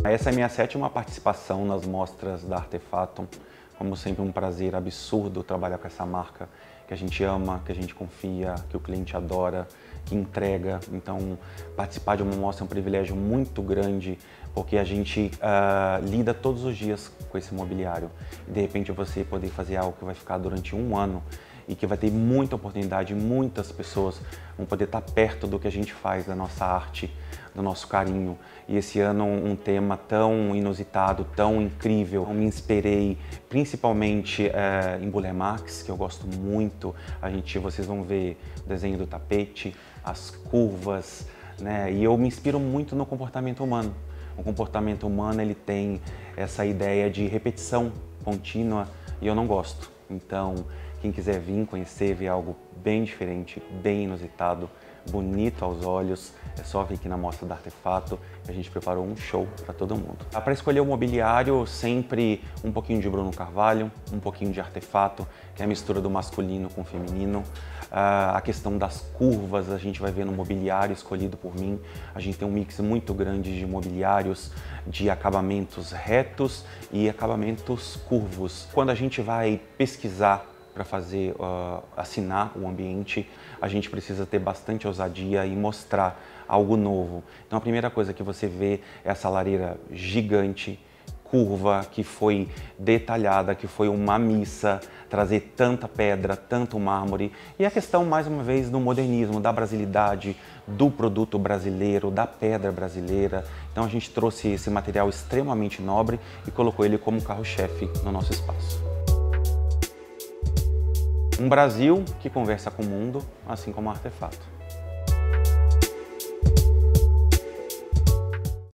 Essa é a minha 7ª participação nas mostras da Artefatum. Como sempre, um prazer absurdo trabalhar com essa marca que a gente ama, que a gente confia, que o cliente adora, que entrega. Então, participar de uma mostra é um privilégio muito grande, porque a gente lida todos os dias com esse mobiliário. E, de repente, você poder fazer algo que vai ficar durante um ano e que vai ter muita oportunidade, muitas pessoas vão poder estar perto do que a gente faz, da nossa arte, do nosso carinho. E esse ano um tema tão inusitado, tão incrível. Eu me inspirei principalmente em Burle Marx, que eu gosto muito. Vocês vão ver o desenho do tapete, as curvas, né? E eu me inspiro muito no comportamento humano. O comportamento humano, ele tem essa ideia de repetição contínua e eu não gosto. Então, quem quiser vir conhecer, ver algo bem diferente, bem inusitado, bonito aos olhos, é só vir aqui na Mostra da Artefatum. A gente preparou um show para todo mundo. Para escolher o mobiliário, sempre um pouquinho de Bruno Carvalho, um pouquinho de Artefatum, que é a mistura do masculino com o feminino. A questão das curvas, a gente vai ver no mobiliário escolhido por mim. A gente tem um mix muito grande de mobiliários, de acabamentos retos e acabamentos curvos. Quando a gente vai pesquisar para fazer, assinar o ambiente, a gente precisa ter bastante ousadia e mostrar algo novo. Então a primeira coisa que você vê é essa lareira gigante, curva, que foi detalhada, que foi uma missa, trazer tanta pedra, tanto mármore. E a questão, mais uma vez, do modernismo, da brasilidade, do produto brasileiro, da pedra brasileira. Então a gente trouxe esse material extremamente nobre e colocou ele como carro-chefe no nosso espaço. Um Brasil que conversa com o mundo, assim como a Artefatum.